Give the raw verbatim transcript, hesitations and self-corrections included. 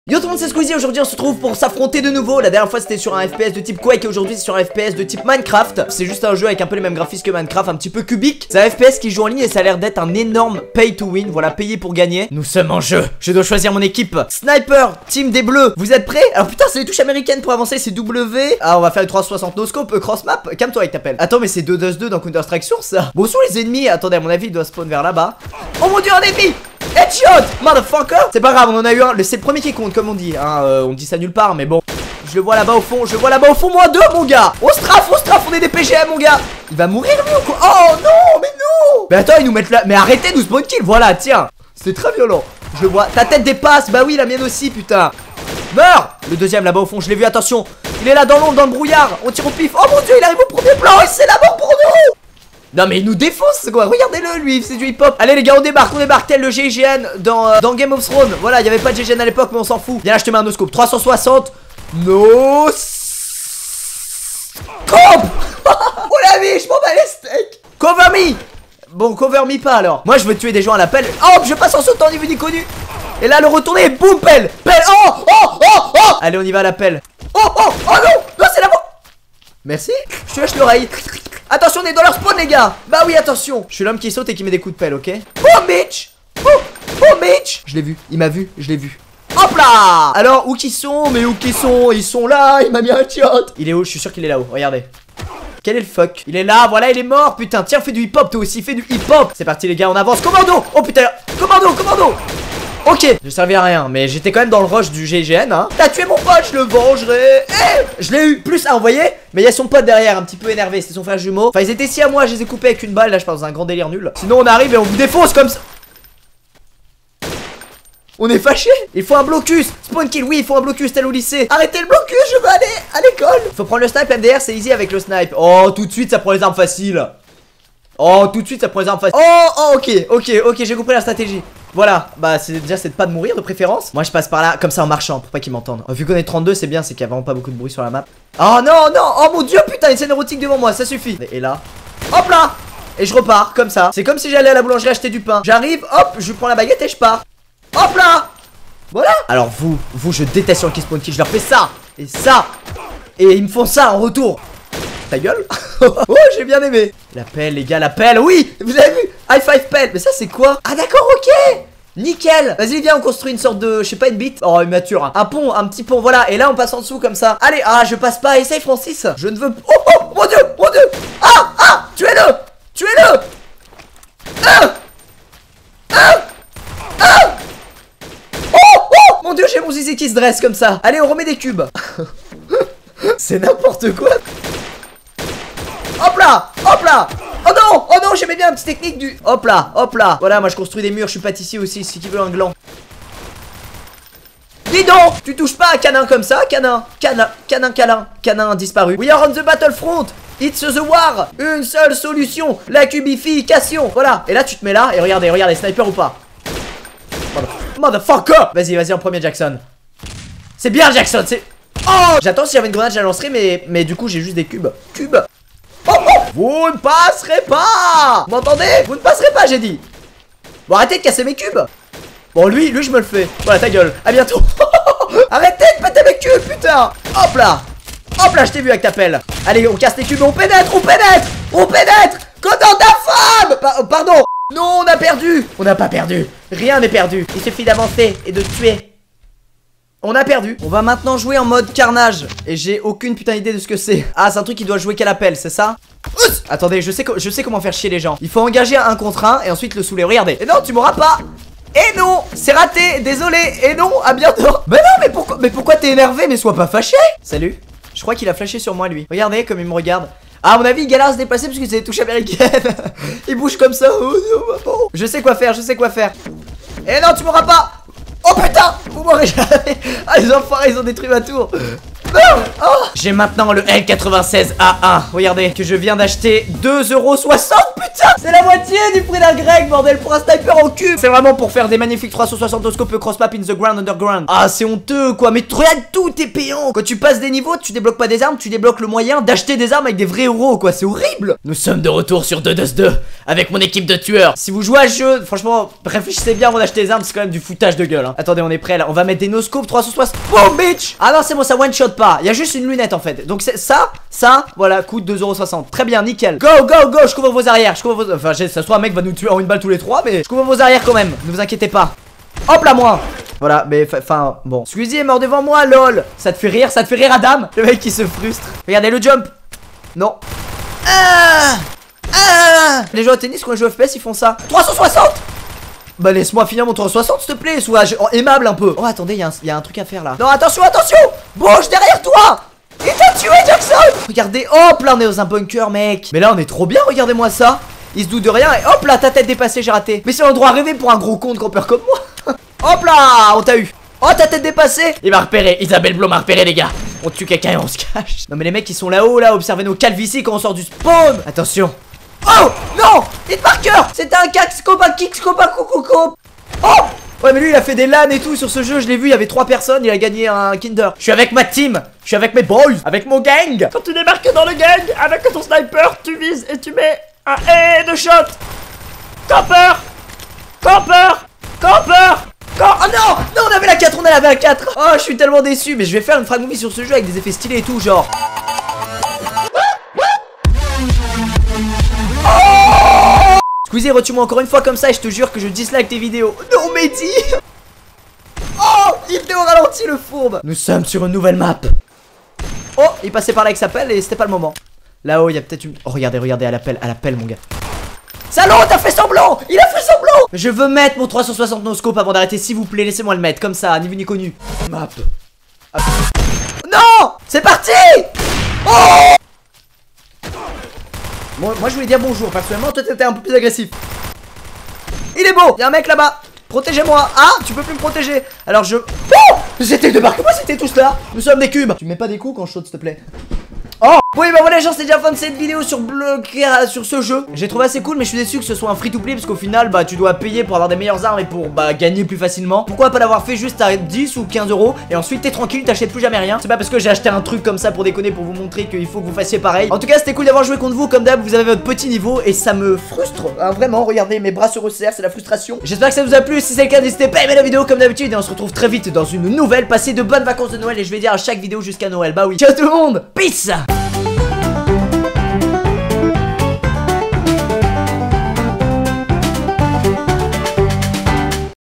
Yo tout le monde, c'est Squeezie. Aujourd'hui on se retrouve pour s'affronter de nouveau. La dernière fois c'était sur un F P S de type Quake et aujourd'hui c'est sur un F P S de type Minecraft. C'est juste un jeu avec un peu les mêmes graphismes que Minecraft, un petit peu cubique. C'est un F P S qui joue en ligne et ça a l'air d'être un énorme pay to win. Voilà, payer pour gagner. Nous sommes en jeu. Je dois choisir mon équipe. Sniper, team des bleus. Vous êtes prêts? Alors putain, c'est les touches américaines pour avancer, c'est W. Ah, on va faire une trois cent soixante no scope, euh, cross map. Calme-toi, il t'appelle. Attends, mais c'est deux deux deux dans Counter Strike sur ça. Bon, sur les ennemis, attendez, à mon avis il doit spawn vers là-bas. Oh mon dieu, un ennemi! Headshot, motherfucker. C'est pas grave, on en a eu un. C'est le premier qui compte, comme on dit hein, euh, on dit ça nulle part, mais bon. Je le vois là-bas au fond, je le vois là-bas au fond. Moins deux, mon gars. On strafe, on strafe, on est des P G M, mon gars. Il va mourir lui ou quoi? Oh non, mais non. Mais attends, ils nous mettent là. Mais arrêtez de nous spawn kill, voilà, tiens. C'est très violent. Je le vois, ta tête dépasse. Bah oui, la mienne aussi, putain. Meurs. Le deuxième là-bas au fond, je l'ai vu, attention. Il est là dans l'ombre, dans le brouillard. On tire au pif. Oh mon dieu, il arrive au premier plan et c'est la mort pour nous. Non mais il nous défonce quoi, regardez-le lui, c'est du hip hop. Allez les gars, on débarque, on débarque tel le G I G N dans, euh, dans Game of Thrones. Voilà, il n'y avait pas de G I G N à l'époque mais on s'en fout. Viens là, je te mets un no-scope, trois cent soixante. No scope. Oh la vie, je m'en bats les steaks. Cover me. Bon, cover me pas alors. Moi je veux tuer des gens à la pelle. Hop, je passe en sautant niveau d'inconnu. Et là le retourner, boum, pelle. Pelle, oh, oh, oh, oh. Allez, on y va à la pelle. Oh, oh, oh non, non c'est la mort. Merci, je te lâche l'oreille. Attention, on est dans leur spawn les gars. Bah oui, attention. Je suis l'homme qui saute et qui met des coups de pelle, ok. Oh Mitch. Oh, oh Mitch. Je l'ai vu, il m'a vu, je l'ai vu. Hop là. Alors, où qu'ils sont? Mais où qu'ils sont? Ils sont là, il m'a mis un shot. Il est où? Je suis sûr qu'il est là-haut, regardez. Quel est le fuck? Il est là, voilà, il est mort, putain. Tiens, fais du hip-hop toi aussi, fais du hip-hop. C'est parti les gars, on avance. Commando. Oh putain, commando, commando. Ok, je servais à rien, mais j'étais quand même dans le rush du G I G N, hein. T'as tué mon pote, je le vengerai. Eh, je l'ai eu, plus un, vous voyez. Mais il y a son pote derrière, un petit peu énervé, c'est son frère jumeau. Enfin, ils étaient si à moi, je les ai coupés avec une balle, là, je pense dans un grand délire nul. Sinon, on arrive et on vous défonce comme ça. On est fâché. Il faut un blocus. Spawn kill, oui, il faut un blocus, tel au lycée. Arrêtez le blocus, je veux aller à l'école. Faut prendre le snipe, M D R, c'est easy avec le snipe. Oh, tout de suite, ça prend les armes faciles. Oh, tout de suite, ça prend les armes faciles. Oh, oh, ok, ok, ok, j'ai compris la stratégie. Voilà, bah c'est déjà c'est de pas de mourir de préférence. Moi je passe par là comme ça en marchant pour pas qu'ils m'entendent. Vu qu'on est trente-deux, c'est bien, c'est qu'il y a vraiment pas beaucoup de bruit sur la map. Oh non, non, oh mon dieu, putain, une scène érotique devant moi, ça suffit. Et là, hop là. Et je repars comme ça. C'est comme si j'allais à la boulangerie acheter du pain. J'arrive, hop, je prends la baguette et je pars. Hop là. Voilà. Alors vous, vous je déteste sur le spawn kill, je leur fais ça. Et ça. Et ils me font ça en retour. Ta gueule. Oh, j'ai bien aimé. La pelle les gars, la pelle, oui. Vous avez vu? High five pelle. Mais ça c'est quoi? Ah d'accord, ok. Nickel. Vas-y viens, on construit une sorte de, je sais pas, une bite. Oh immature hein. Un pont, un petit pont, voilà. Et là on passe en dessous comme ça. Allez, ah je passe pas, essaye Francis. Je ne veux. Oh oh mon dieu, mon dieu. Ah ah, tuez-le. Tuez-le. Ah ah ah. Oh oh mon dieu, j'ai mon zizi qui se dresse comme ça. Allez, on remet des cubes. C'est n'importe quoi. Hop là, hop là. Oh non, oh non, j'aimais bien la petite technique du hop là, hop là. Voilà, moi je construis des murs, je suis pâtissier aussi, si tu veux un gland. Dis donc, tu touches pas à canin comme ça, canin. Canin, canin, canin, canin disparu. We are on the battlefront. It's the war. Une seule solution, la cubification. Voilà, et là tu te mets là et regardez, regardez, sniper ou pas. Motherfucker. Vas-y, vas-y en premier Jackson. C'est bien Jackson, c'est... Oh. J'attends, si j'avais une grenade je la lancerai, mais, mais du coup j'ai juste des cubes. Cubes. Oh, oh. Vous ne passerez pas. Vous m'entendez? Vous ne passerez pas, j'ai dit. Bon, arrêtez de casser mes cubes. Bon, lui, lui, je me le fais. Voilà, ta gueule. À bientôt. Arrêtez de péter mes cubes, putain. Hop là. Hop là, je t'ai vu avec ta pelle. Allez, on casse les cubes, on pénètre, on pénètre. On pénètre. Conan ta femme. Pa Pardon. Non, on a perdu. On n'a pas perdu. Rien n'est perdu. Il suffit d'avancer et de tuer. On a perdu. On va maintenant jouer en mode carnage. Et j'ai aucune putain d'idée de ce que c'est. Ah, c'est un truc qui doit jouer qu'à l'appel, c'est ça? Ouss. Attendez, je sais, je sais comment faire chier les gens. Il faut engager un contre un et ensuite le saouler. Regardez. Et non, tu m'auras pas. Et non, c'est raté, désolé. Et non, à bientôt. Mais non, mais pourquoi, mais pourquoi t'es énervé? Mais sois pas fâché. Salut. Je crois qu'il a flashé sur moi lui. Regardez comme il me regarde. Ah, à mon avis, il galère à se déplacer parce que c'est des touches américaines. Il bouge comme ça. Oh, non, je sais quoi faire, je sais quoi faire. Et non, tu m'auras pas. Oh putain, vous m'aurez jamais. Ah les enfoirés, ils ont détruit ma tour. Non. Oh. J'ai maintenant le L quatre-vingt-seize A un. Regardez, que je viens d'acheter deux euros soixante. Putain, c'est la moitié du prix d'un grec, bordel, pour un sniper en cube. C'est vraiment pour faire des magnifiques trois cent soixante au scope cross map in the ground underground. Ah, c'est honteux quoi. Mais regarde, tout est payant. Quand tu passes des niveaux, tu débloques pas des armes, tu débloques le moyen d'acheter des armes avec des vrais euros quoi. C'est horrible. Nous sommes de retour sur deux deux deux avec mon équipe de tueurs. Si vous jouez à ce jeu, franchement, réfléchissez bien avant d'acheter des armes, c'est quand même du foutage de gueule hein. Attendez, on est prêt là. On va mettre des no-scopes trois cent soixante. Boom, bitch. Ah non, c'est bon, ça one shot pas. Il y a juste une lunette en fait. Donc c'est ça, ça, voilà, coûte deux euros soixante. Très bien, nickel. Go, go, go. Je couvre vos arrières. Je couvre vos. Enfin, ça se trouve, un mec va nous tuer en une balle tous les trois, mais je couvre vos arrières quand même. Ne vous inquiétez pas. Hop là, moi. Voilà, mais enfin, bon. Squeezie est mort devant moi, lol. Ça te fait rire, ça te fait rire, Adam. Le mec qui se frustre. Regardez le jump. Non. Ah, ah. Les joueurs de tennis, quand ils jouent F P S, ils font ça. trois cent soixante. Bah laisse-moi finir mon trois cent soixante s'il te plaît. Sois aimable un peu. Oh attendez, il y, y a un truc à faire là. Non, attention, attention. Bouge derrière toi. Il t'a tué, Jackson. Regardez, hop là, on est dans un bunker, mec. Mais là, on est trop bien, regardez-moi ça. Il se doute de rien et hop là, ta tête dépassée, j'ai raté. Mais c'est un droit rêvé pour un gros con de campeur comme moi. Hop là, on t'a eu. Oh, ta tête dépassée. Il m'a repéré, Isabelle Blom m'a repéré les gars. On tue quelqu'un et on se cache. Non mais les mecs ils sont là-haut là, observez nos calvities quand on sort du spawn. Attention. Oh non, hit marker. C'était un kickscope, un kickscope, un coucoucope. Oh. Ouais mais lui il a fait des LAN et tout sur ce jeu, je l'ai vu, il y avait trois personnes, il a gagné un Kinder. Je suis avec ma team, je suis avec mes boys, avec mon gang. Quand tu débarques dans le gang, avec ton sniper, tu vises et tu mets un et de shot. Camper. Camper. Camper. Oh non, non, on avait la quatre, on avait la quatre. Oh, je suis tellement déçu, mais je vais faire une frag movie sur ce jeu avec des effets stylés et tout, genre. Oh Squeezie, retue-moi encore une fois comme ça et je te jure que je dislike tes vidéos. Non, Mehdi. Oh, il était au ralenti, le fourbe. Nous sommes sur une nouvelle map. Oh, il passait par là avec sa pelle et c'était pas le moment. Là-haut, il y a peut-être une... Oh, regardez, regardez, à la pelle, à la pelle, mon gars. Salaud, t'as fait semblant. Il a fait semblant. Je veux mettre mon trois cent soixante no-scope avant d'arrêter, s'il vous plaît, laissez-moi le mettre, comme ça, ni vu ni connu. Map. Ah. Non. C'est parti. Oh. Bon, moi je voulais dire bonjour, personnellement, toi t'étais un peu plus agressif. Il est beau. Y'a un mec là-bas. Protégez-moi. Ah, tu peux plus me protéger. Alors je... Oh. C'était de marque, moi c'était tous là. Nous sommes des cubes. Tu mets pas des coups quand je saute, s'il te plaît. Oh oui bah voilà les gens, c'est déjà fin de cette vidéo sur bloquer sur ce jeu. J'ai trouvé assez cool mais je suis déçu que ce soit un free to play parce qu'au final bah tu dois payer pour avoir des meilleures armes et pour bah gagner plus facilement. Pourquoi pas l'avoir fait juste à dix ou quinze euros et ensuite t'es tranquille, t'achètes plus jamais rien. C'est pas parce que j'ai acheté un truc comme ça pour déconner, pour vous montrer qu'il faut que vous fassiez pareil. En tout cas c'était cool d'avoir joué contre vous, comme d'hab vous avez votre petit niveau et ça me frustre hein, vraiment, regardez mes bras se resserrent, c'est la frustration. J'espère que ça vous a plu, si c'est le cas n'hésitez pas à aimer la vidéo comme d'habitude et on se retrouve très vite dans une nouvelle. Passez de bonnes vacances de Noël et je vais dire à chaque vidéo jusqu'à Noël. Bah oui, ciao tout le monde, peace.